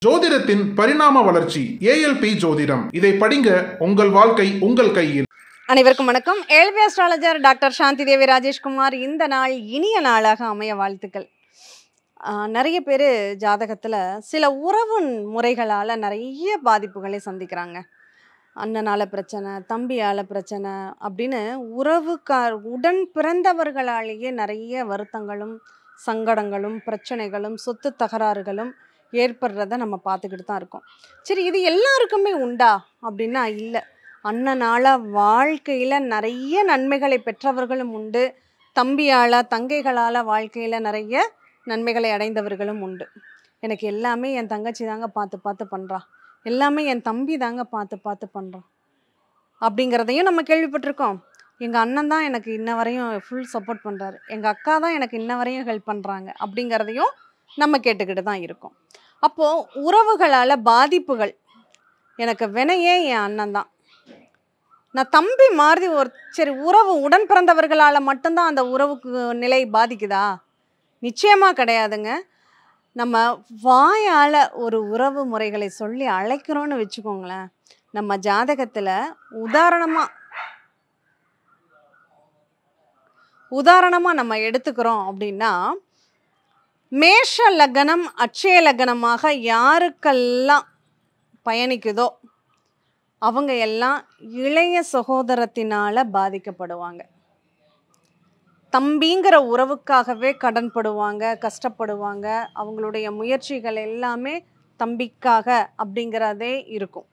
ஜோதிடத்தின் பரிணாம வளர்ச்சி ஏஎல்பி ஜோதிடம். இதை படிங்க, உங்கள் வாழ்க்கை உங்கள் கையில். அனைவருக்கும் வணக்கம். ALP astrologer doctor Shanthi Devi Rajeshkumar. இந்த நாள் இனிய நாளாக அமைய வாழ்த்துக்கள். நிறைய பேர் ஜாதகத்தில் சில உறவு முறைகளால் நிறைய பாதிப்புகளை சந்திக்கிறாங்க. அண்ணனால் பிரச்சனை, தம்பியால் பிரச்சனை அப்படின்னு உடன் பிறந்தவர்களாலேயே நிறைய வருத்தங்களும் சங்கடங்களும் பிரச்சனைகளும் சொத்து தகராறுகளும் ஏற்படுறத நம்ம பார்த்துக்கிட்டு தான் இருக்கோம். சரி, இது எல்லாருக்குமே உண்டா அப்படின்னா இல்லை. அண்ணனால் வாழ்க்கையில் நிறைய நன்மைகளை பெற்றவர்களும் உண்டு, தம்பியால் தங்கைகளால் வாழ்க்கையில் நிறைய நன்மைகளை அடைந்தவர்களும் உண்டு. எனக்கு எல்லாமே என் தங்கச்சி தாங்க பார்த்து பண்ணுறா, எல்லாமே என் தம்பி தாங்க பார்த்து பண்ணுறான் அப்படிங்கிறதையும் நம்ம கேள்விப்பட்டிருக்கோம். எங்கள் அண்ணன் தான் எனக்கு இன்ன வரையும் ஃபுல் சப்போர்ட் பண்ணுறாரு, எங்கள் அக்கா தான் எனக்கு இன்ன வரையும் ஹெல்ப் பண்ணுறாங்க அப்படிங்கிறதையும் நம்ம கேட்டுக்கிட்டு தான் இருக்கோம். அப்போது உறவுகளால் பாதிப்புகள், எனக்கு வினையே என் அண்ணன் தான், நான் தம்பி மாதிரி சரி, உறவு உடன் பிறந்தவர்களால் மட்டும்தான் அந்த உறவுக்கு நிலை பாதிக்குதா? நிச்சயமாக கிடையாதுங்க. நம்ம வாயால் ஒரு உறவு முறைகளை சொல்லி அழைக்கிறோன்னு வச்சுக்கோங்களேன், நம்ம ஜாதகத்தில் உதாரணமாக நம்ம எடுத்துக்கிறோம் அப்படின்னா, மேஷ லக்னம் அட்சய லக்னமாக யாருக்கெல்லாம் பயணிக்குதோ அவங்க எல்லாம் இளைய சகோதரத்தினால் பாதிக்கப்படுவாங்க. தம்பிங்கிற உறவுக்காகவே கடன்படுவாங்க, கஷ்டப்படுவாங்க. அவங்களுடைய முயற்சிகள் எல்லாமே தம்பிக்காக அப்படிங்கிறதே இருக்கும்.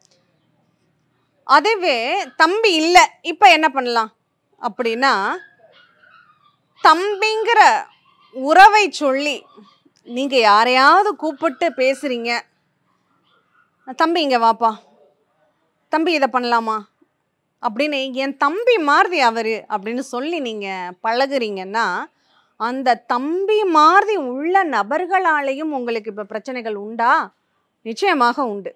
அதுவே தம்பி இல்லை, இப்போ என்ன பண்ணலாம் அப்படின்னா, தம்பிங்கிற உறவை சொல்லி நீங்கள் யாரையாவது கூப்பிட்டு பேசுகிறீங்க, தம்பி இங்கே வாப்பா, தம்பி இதை பண்ணலாமா அப்படின்னு, என் தம்பி மாதிரி அவர் அப்படின்னு சொல்லி நீங்கள் பழகுறீங்கன்னா, அந்த தம்பி மாதிரி உள்ள நபர்களாலேயும் உங்களுக்கு இப்போ பிரச்சனைகள் உண்டா? நிச்சயமாக உண்டு.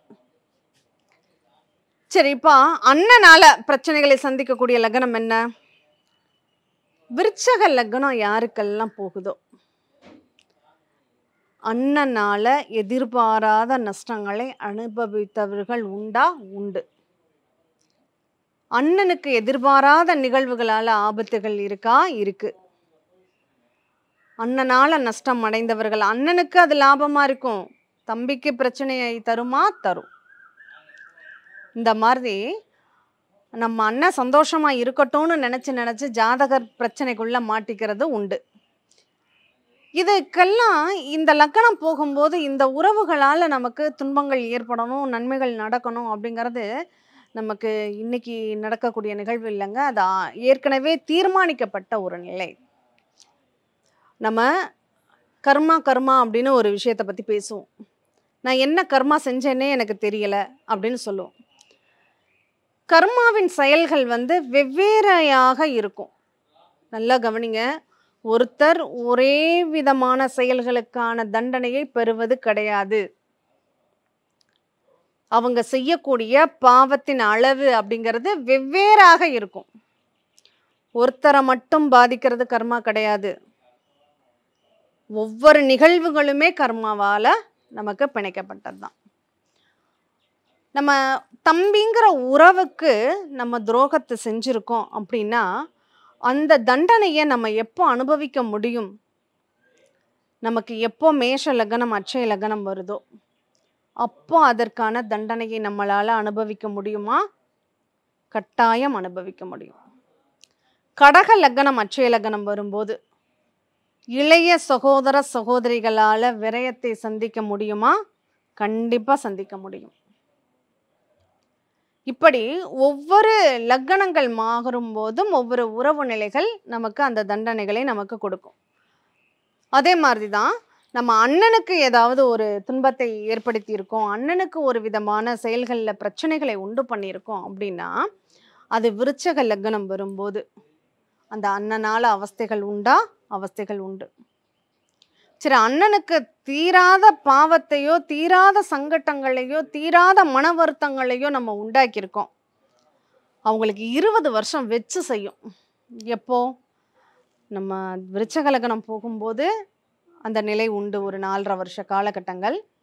சரி, இப்போ அண்ணனால் பிரச்சனைகளை சந்திக்கக்கூடிய லக்னம் என்ன? விருச்சக லக்னம் யாருக்கெல்லாம் போகுதோ அண்ணனால் எதிர்பாராத நஷ்டங்களை அனுபவித்தவர்கள் உண்டா? உண்டு. அண்ணனுக்கு எதிர்பாராத நிகழ்வுகளால் ஆபத்துகள் இருக்கா? இருக்கு. அண்ணனால் நஷ்டம் அடைந்தவர்கள், அண்ணனுக்கு அது லாபமாக இருக்கும், தம்பிக்கு பிரச்சனையை தருமா? தரும். இந்த மாதிரி நம்ம அண்ணன் சந்தோஷமாக இருக்கட்டும்னு நினச்சி ஜாதகர் பிரச்சனைக்குள்ளே மாட்டிக்கிறது உண்டு. இதுக்கெல்லாம் இந்த லக்னம் போகும்போது இந்த உறவுகளால் நமக்கு துன்பங்கள் ஏற்படணும், நன்மைகள் நடக்கணும் அப்படிங்கிறது நமக்கு இன்னைக்கு நடக்கக்கூடிய நிகழ்வு இல்லைங்க. அது ஏற்கனவே தீர்மானிக்கப்பட்ட ஒரு நிலை. நம்ம கர்மா அப்படின்னு ஒரு விஷயத்தை பற்றி பேசுவோம். நான் என்ன கர்மா செஞ்சேன்னே எனக்கு தெரியலை அப்படின்னு சொல்லுவோம். கர்மாவின் செயல்கள் வெவ்வேறையாக இருக்கும். நல்லா கவனிங்க. ஒருத்தர் ஒரே விதமான செயல்களுக்கான தண்டனையை பெறுவது கிடையாது. அவங்க செய்யக்கூடிய பாவத்தின் அளவு அப்படிங்கிறது வெவ்வேறாக இருக்கும். ஒருத்தரை மட்டும் பாதிக்கிறது கர்மா கிடையாது. ஒவ்வொரு நிகழ்வுகளுமே கர்மாவால் நமக்கு பிணைக்கப்பட்டது தான். நம்ம தம்பிங்கிற உறவுக்கு நம்ம துரோகத்தை செஞ்சுருக்கோம் அப்படின்னா, அந்த தண்டனையை நம்ம எப்போ அனுபவிக்க முடியும்? நமக்கு எப்போ மேஷ லக்னம் அட்சய லக்னம் வருதோ அப்போ அதற்கான தண்டனையை நம்மளால் அனுபவிக்க முடியுமா? கட்டாயம் அனுபவிக்க முடியும். கடக லக்னம் அட்சய லக்னம் வரும்போது இளைய சகோதர சகோதரிகளால் விரயத்தை சந்திக்க முடியுமா? கண்டிப்பாக சந்திக்க முடியும். இப்படி ஒவ்வொரு லக்னங்கள் மாறும் போதும் ஒவ்வொரு உறவு நிலைகள் நமக்கு அந்த தண்டனைகளை நமக்கு கொடுக்கும். அதே மாதிரி தான் நம்ம அண்ணனுக்கு ஏதாவது ஒரு துன்பத்தை ஏற்படுத்தி இருக்கோம், அண்ணனுக்கு ஒரு விதமான செயல்களில் பிரச்சனைகளை உண்டு பண்ணியிருக்கோம் அப்படின்னா, அது விருச்சக லக்னம் வரும்போது அந்த அண்ணனால் அவஸ்தைகள் உண்டா? அவஸ்தைகள் உண்டு. சரி, அண்ணனுக்கு தீராத பாவத்தையோ தீராத சங்கட்டங்களையோ தீராத மன வருத்தங்களையோ நம்ம உண்டாக்கியிருக்கோம். அவங்களுக்கு 20 வருஷம் வச்சு செய்யும். எப்போ? நம்ம விருச்சக லக்னம் போகும்போது அந்த நிலை உண்டு. ஒரு 4.5 வருஷ காலகட்டங்கள்.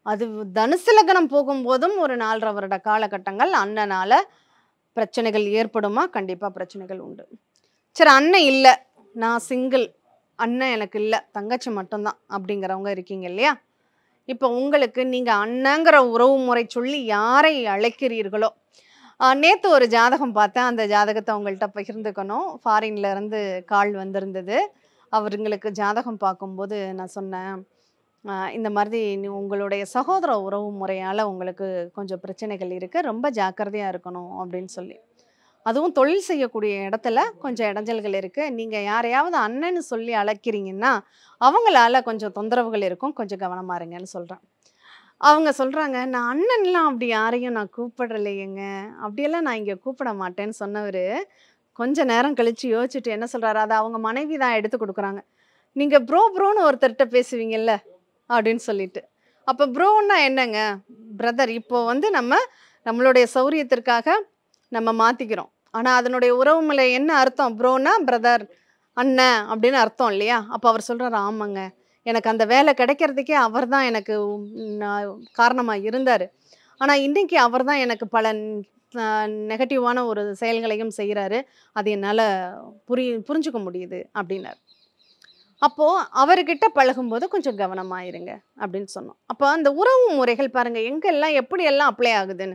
அது தனுசு லக்னம் போகும்போதும் ஒரு 4.5 வருட காலகட்டங்கள் அண்ணனால பிரச்சனைகள் ஏற்படுமா? கண்டிப்பா பிரச்சனைகள் உண்டு. சரி, அண்ணன் இல்ல, நான் சிங்கிள், அண்ணன் எனக்கு இல்ல, தங்கச்சி மட்டும்தான் அப்படிங்கிறவங்க இருக்கீங்க இல்லையா? இப்போ உங்களுக்கு நீங்க அண்ணங்கிற உறவு முறை சொல்லி யாரை அழைக்கிறீர்களோ, நேத்து ஒரு ஜாதகம் பார்த்தேன். அந்த ஜாதகத்தை உங்கள்ட்ட பகிர்ந்துக்கணும். ஃபாரின்ல இருந்து கால் வந்திருந்தது. அவருங்களுக்கு ஜாதகம் பார்க்கும்போது நான் சொன்னேன், இந்த மாதிரி உங்களுடைய சகோதர உறவு முறையால உங்களுக்கு கொஞ்சம் பிரச்சனைகள் இருக்கு. ரொம்ப ஜாக்கிரதையா இருக்கணும் அப்படின்னு சொல்லி. அதுவும் தொழில் செய்யக்கூடிய இடத்துல கொஞ்சம் இடைஞ்சல்கள் இருக்கு. நீங்க யாரையாவது அண்ணன்னு சொல்லி அழைக்கிறீங்கன்னா, அவங்களால கொஞ்சம் தொந்தரவுகள் இருக்கும். கொஞ்சம் கவனமா இருங்கன்னு சொல்றேன். அவங்க சொல்றாங்க, "நான் அண்ணன்லாம் அப்படி யாரையும் நான் கூப்பிடலையேங்க. அப்படியெல்லாம் நான் இங்க கூப்பிட மாட்டேன்னு" சொன்னவரு, கொஞ்ச நேரம் கழிச்சு யோசிச்சுட்டு என்ன சொல்றாரு, அத அவங்க மனைவி தான் எடுத்து குடுக்குறாங்க. "நீங்க ப்ரோன்னு ஒருத்தர்ட்ட பேசுவீங்கல்ல" அப்படின்னு சொல்லிட்டு. அப்ப ப்ரோன்னா என்னங்க? பிரதர். இப்போ வந்து நம்மளுடைய சௌரியத்திற்காக நம்ம மாத்திக்கிறோம். ஆனா அதனுடைய உறவுமுறை என்ன அர்த்தம்? ப்ரோன்னா பிரதர், அண்ணன் அப்படின்னு அர்த்தம் இல்லையா? அப்ப அவர் சொல்றாரு, "ஆமாங்க. எனக்கு அந்த வேலை கிடைக்கிறதுக்கே அவர் தான் எனக்கு காரணமா இருந்தாரு. ஆனா இன்னைக்கு அவர் தான் எனக்கு பல நெகட்டிவான ஒரு செயல்களையும் செய்றாரு. அது என்னால புரிஞ்சுக்க முடியுது" அப்படின்னாரு. அப்போ அவர்கிட்ட பழகும்போது கொஞ்சம் கவனமா இருங்க அப்படின்னு சொன்னோம். அப்போ அந்த உறவு முறைகள் பாருங்க எங்கெல்லாம் எப்படியெல்லாம் அப்ளை ஆகுதுன்னு.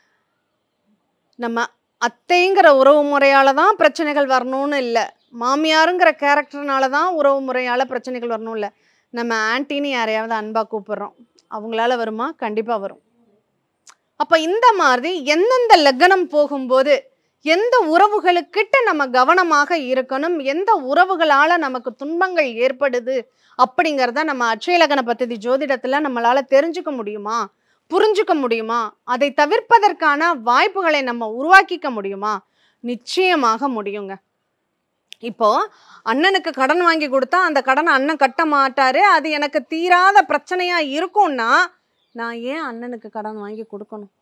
நம்ம அத்தைங்கிற உறவு முறையால தான் பிரச்சனைகள் வரணும்னு இல்ல. மாமியாருங்கிற கேரக்டர்னால தான் உறவு முறையால பிரச்சனைகள் வரணும் இல்ல. நம்ம ஆன்ட்டின்னு யாரையாவது அன்பா கூப்பிடுறோம். அவங்களால வருமா? கண்டிப்பா வரும். அப்ப இந்த மாதிரி எந்தெந்த லக்னம் போகும்போது எந்த உறவுகளுக்கிட்ட நம்ம கவனமாக இருக்கணும், எந்த உறவுகளால நமக்கு துன்பங்கள் ஏற்படுது அப்படிங்கிறத நம்ம அட்சய லக்ன பத்ததி ஜோதிடத்துல நம்மளால தெரிஞ்சுக்க முடியுமா? புரிஞ்சுக்க முடியுமா? அதை தவிர்ப்பதற்கான வாய்ப்புகளை நம்ம உருவாக்கிக்க முடியுமா? நிச்சயமாக முடியுங்க. இப்போ அண்ணனுக்கு கடன் வாங்கி கொடுத்தா அந்த கடனை அண்ணன் கட்ட மாட்டாரு. அது எனக்கு தீராத பிரச்சனையா இருக்கும்னா, நான் ஏன் அண்ணனுக்கு கடன் வாங்கி கொடுக்கணும்?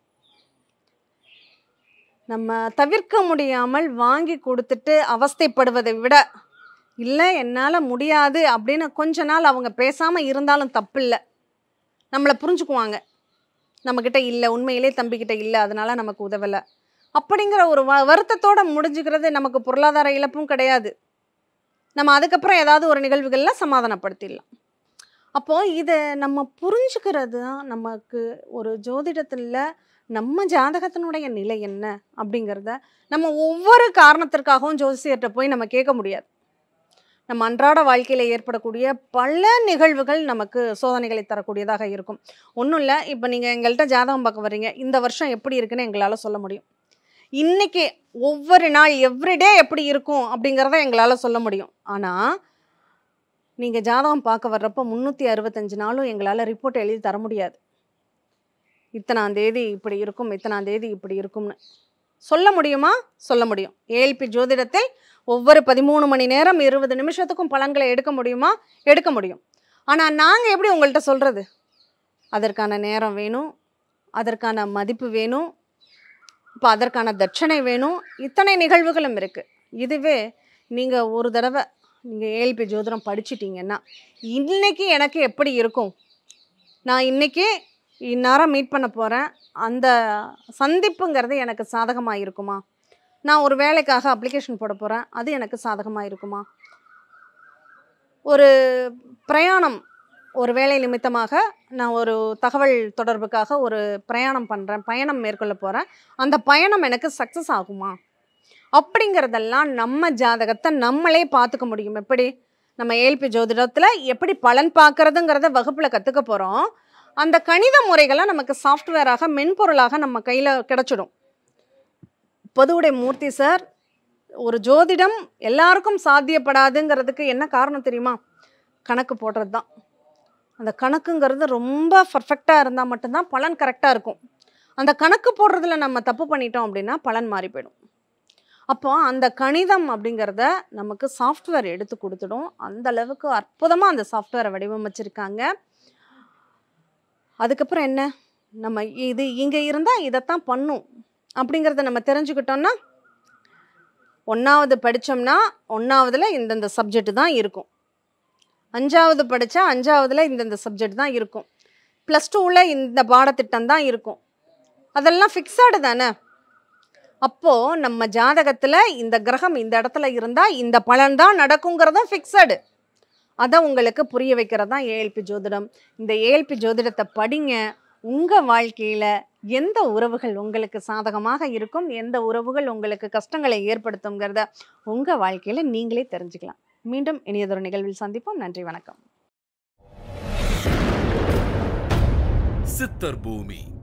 நம்ம தவிர்க்க முடியாமல் வாங்கி கொடுத்துட்டு அவஸ்தைப்படுவதை விட, இல்ல என்னால முடியாது அப்படின்னு கொஞ்ச நாள் அவங்க பேசாம இருந்தாலும் தப்பில்ல. நம்மள புரிஞ்சுக்குவாங்க. நம்மகிட்ட இல்ல, உண்மையிலே தம்பிகிட்ட இல்ல, அதனால நமக்கு உதவல. அப்படிங்கிற ஒரு வருத்தத்தோட முடிஞ்சுக்கிறது நமக்கு பொருளாதார இழப்பும் கிடையாது. நம்ம அதுக்கப்புறம் ஏதாவது ஒரு நிகழ்வுகள்ல சமாதானப்படுத்திடலாம். அப்போ இத நம்ம புரிஞ்சுக்கிறது தான் நமக்கு ஒரு ஜோதிடத்துல நம்ம ஜாதகத்தினுடைய நிலை என்ன அப்படிங்கிறத நம்ம ஒவ்வொரு காரணத்திற்காகவும் ஜோசியர்கிட்ட போய் நம்ம கேட்க முடியாது. நம்ம அன்றாட வாழ்க்கையில ஏற்படக்கூடிய பல நிகழ்வுகள் நமக்கு சோதனைகளை தரக்கூடியதாக இருக்கும். ஒன்றும் இல்லை, இப்போ நீங்கள் எங்கள்கிட்ட ஜாதகம் பார்க்க வர்றீங்க, இந்த வருஷம் எப்படி இருக்குன்னு எங்களால் சொல்ல முடியும். இன்னைக்கு ஒவ்வொரு நாள் எவ்ரிடே எப்படி இருக்கும் அப்படிங்கிறத எங்களால் சொல்ல முடியும். ஆனால் நீங்கள் ஜாதகம் பார்க்க வர்றப்போ 365 நாளும் எங்களால் ரிப்போர்ட் எழுதி தர முடியாது. இத்தனாம் தேதி இப்படி இருக்கும், இத்தனாம் தேதி இப்படி இருக்கும்னு சொல்ல முடியுமா? சொல்ல முடியும். ஏஎல்பி ஜோதிடத்தில் ஒவ்வொரு 13 மணி நேரம் 20 நிமிஷத்துக்கும் பலன்களை எடுக்க முடியுமா? எடுக்க முடியும். ஆனால் நாங்கள் எப்படி உங்கள்கிட்ட சொல்கிறது? அதற்கான நேரம் வேணும், அதற்கான மதிப்பு வேணும், இப்போ அதற்கான தட்சணை வேணும். இத்தனை நிகழ்வுகளும் இருக்குது. இதுவே நீங்கள் ஒரு தடவை நீங்கள் ஏஎல்பி ஜோதிடம் படிச்சிட்டிங்கன்னா, இன்னைக்கு எனக்கு எப்படி இருக்கும், நான் இன்னைக்கு இந்நேரம் மீட் பண்ண போகிறேன், அந்த சந்திப்புங்கிறது எனக்கு சாதகமாக இருக்குமா? நான் ஒரு வேலைக்காக அப்ளிகேஷன் போட போகிறேன், அது எனக்கு சாதகமாக இருக்குமா? ஒரு பிரயாணம், ஒரு வேலை நிமித்தமாக நான் ஒரு தகவல் தொடர்புக்காக ஒரு பிரயாணம் பண்ணுறேன், பயணம் மேற்கொள்ள போகிறேன், அந்த பயணம் எனக்கு சக்ஸஸ் ஆகுமா? அப்படிங்கிறதெல்லாம் நம்ம ஜாதகத்தை நம்மளே பார்த்துக்க முடியும். எப்படி நம்ம ஏஎல்பி ஜோதிடத்தில் எப்படி பலன் பார்க்குறதுங்கிறத வகுப்பில் கற்றுக்க போகிறோம். அந்த கணித முறைகளை நமக்கு சாஃப்ட்வேராக, மென்பொருளாக நம்ம கையில் கிடச்சிடும். பொதுவுடை மூர்த்தி சார், ஒரு ஜோதிடம் எல்லாருக்கும் சாத்தியப்படாதுங்கிறதுக்கு என்ன காரணம் தெரியுமா? கணக்கு போடுறது தான். அந்த கணக்குங்கிறது ரொம்ப பர்ஃபெக்டாக இருந்தால் மட்டும்தான் பலன் கரெக்டாக இருக்கும். அந்த கணக்கு போடுறதுல நம்ம தப்பு பண்ணிட்டோம் அப்படின்னா பலன் மாறி போயிடும். அப்போ அந்த கணிதம் அப்படிங்கிறத நமக்கு சாஃப்ட்வேர் எடுத்து கொடுத்துடும். அந்த அளவுக்கு அற்புதமாக அந்த சாஃப்ட்வேரை வடிவமைச்சிருக்காங்க. அதுக்கப்புறம் என்ன, நம்ம இது இங்கே இருந்தால் இதைத்தான் பண்ணும் அப்படிங்கிறத நம்ம தெரிஞ்சுக்கிட்டோம்னா, 1வது படித்தோம்னா 1வதுல இந்தந்த சப்ஜெக்ட் தான் இருக்கும், 5வது படித்தா 5வதுல இந்தந்த சப்ஜெக்ட் தான் இருக்கும், +2ல் இந்த பாடத்திட்டம் தான் இருக்கும். அதெல்லாம் ஃபிக்ஸடு தானே. அப்போது நம்ம ஜாதகத்தில் இந்த கிரகம் இந்த இடத்துல இருந்தால் இந்த பலன் தான் நடக்குங்கிறதும் ஃபிக்ஸடு. அதை உங்களுக்கு புரிய வைக்கிறது தான் ஏஎல்பி ஜோதிடம். இந்த ஏஎல்பி ஜோதிடத்தை படிங்க. உங்கள் வாழ்க்கையில் எந்த உறவுகள் உங்களுக்கு சாதகமாக இருக்கும், எந்த உறவுகள் உங்களுக்கு கஷ்டங்களை ஏற்படுத்துங்கிறத உங்கள் வாழ்க்கையில் நீங்களே தெரிஞ்சுக்கலாம். மீண்டும் இனியதொரு நிகழ்வில் சந்திப்போம். நன்றி, வணக்கம். சித்தர் பூமி.